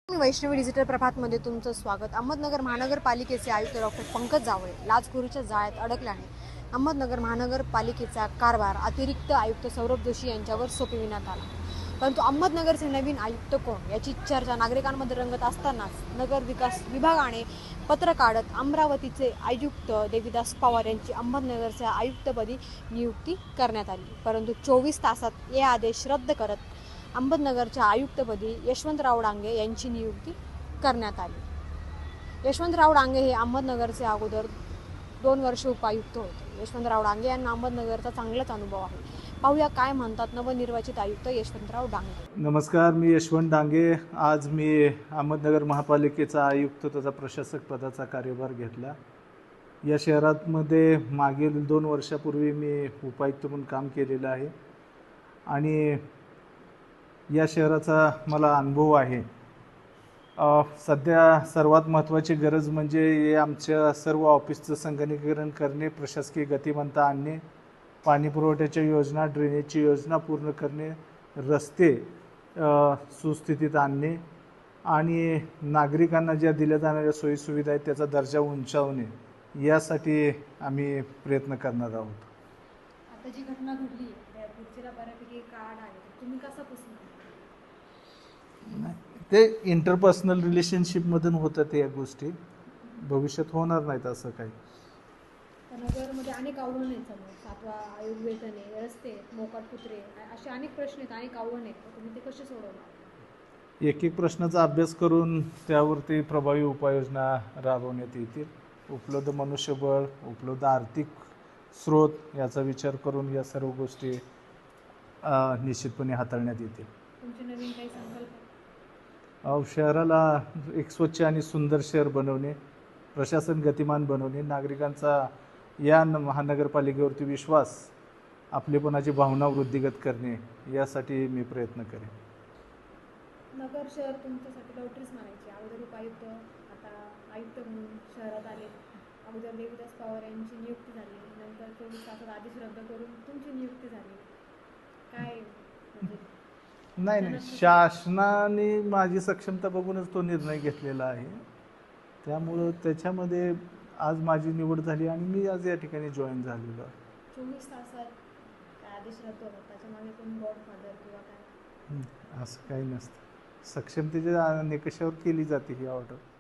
मी Vaishnavi digital प्रभातमध्ये तुमचं स्वागत. अहमदनगर महानगरपालिकेचे आयुक्त डॉक्टर पंकज जावळे लाचखोरीच्या जाळ्यात अडकल्याने अहमदनगर महानगरपालिकेचा कारभार अतिरिक्त आयुक्त सौरभ जोशी यांच्यावर सोपविण्यात आला. परंतु अहमदनगरचे नवीन आयुक्त कोण याची चर्चा नागरिकांमध्ये रंगत असतानाच नगर विकास विभागाने पत्र काढत अमरावतीचे आयुक्त देविदास पवार यांची अहमदनगरच्या आयुक्तपदी नियुक्ती करण्यात आली. परंतु 24 तासात हे आदेश रद्द करत अहमदनगरच्या आयुक्तपदी यशवंतराव डांगे यांची नियुक्ती करण्यात आली. यशवंतराव डांगे हे अहमदनगरचे अगोदर 2 वर्ष उपायुक्त होते. यशवंतराव डांगे यांना अहमदनगरचा चांगलाच अनुभव आहे. पाहूया काय म्हणतात नवनिर्वाचित आयुक्त यशवंतराव डांगे. नमस्कार, मी यशवंत डांगे. आज मी अहमदनगर महापालिकेचा आयुक्त तथा प्रशासक पदाचा कार्यभार घेतला. या शहरामध्ये मागील 2 वर्षापूर्वी मी उपायुक्त म्हणून काम केलेलं आहे आणि या शहराचा मला अनुभव आहे. सध्या सर्वात महत्त्वाची गरज म्हणजे आमच्या सर्व ऑफिसचं संगणकीकरण करणे, प्रशासकीय गतिमत्ता आणणे, पाणी पुरवठ्याच्या योजना, ड्रेनेजची योजना पूर्ण करणे, रस्ते सुस्थितीत आणणे आणि नागरिकांना ज्या दिल्या जाणाऱ्या सोयीसुविधा आहेत त्याचा दर्जा उंचावणे, यासाठी आम्ही प्रयत्न करणार आहोत. आता जी घटना घडली त्या पुढच्याला बऱ्यापैकी कार्ड आहे, तुम्ही कसं पसंत ते इंटरपर्सनल रिलेशनशिपमधून होतं या गोष्टी, भविष्यात होणार नाहीत असं काही. नगरमध्ये अनेक आव्हानं आहेत. समोर 7वा आयोग वेतने, रस्ते, मोकाट कुत्रे, असे अनेक प्रश्न आहेत, अनेक आव्हानं आहेत. तुम्ही ते कसे सोडवणार? एक प्रश्नाचा अभ्यास करून त्यावरती प्रभावी उपाययोजना राबवण्यात येतील. उपलब्ध मनुष्यबळ, उपलब्ध आर्थिक स्रोत याचा विचार करून या सर्व गोष्टी निश्चितपणे हाताळण्यात येतील. तुमचे नवीन काही संकल्प? शहराला एक स्वच्छ आणि सुंदर शहर बनवणे, प्रशासन गतिमान बनवणे, नागरिकांचा या महानगरपालिकेवरती विश्वास, आपलेपणाची भावना वृद्धिगत करणे, यासाठी मी प्रयत्न करेन. नगर शहर तुमच्यासाठी लॉटरीच म्हणायची. अगोदर उपायुक्त, आता आयुक्त म्हणून शहरात आले. अगोदर देविदास पवार यांची नियुक्ती झाली, नंतर 24 तासात आदेश रद्द करून तुमची नियुक्ती झाली. काय म्हणजे? नाही, शासनाने माझी सक्षमता बघूनच तो निर्णय घेतलेला आहे. त्यामुळं त्याच्यामध्ये आज माझी निवड झाली आणि मी आज या ठिकाणी जॉईन झालेलो आहे. 24 तासात काय आदेश रद्द होतात, त्याच्यामागे कोण गॉडफादर किंवा काय? असं काही नसतं. सक्षमतेच्या निकषावर केली जाते ही ऑर्डर.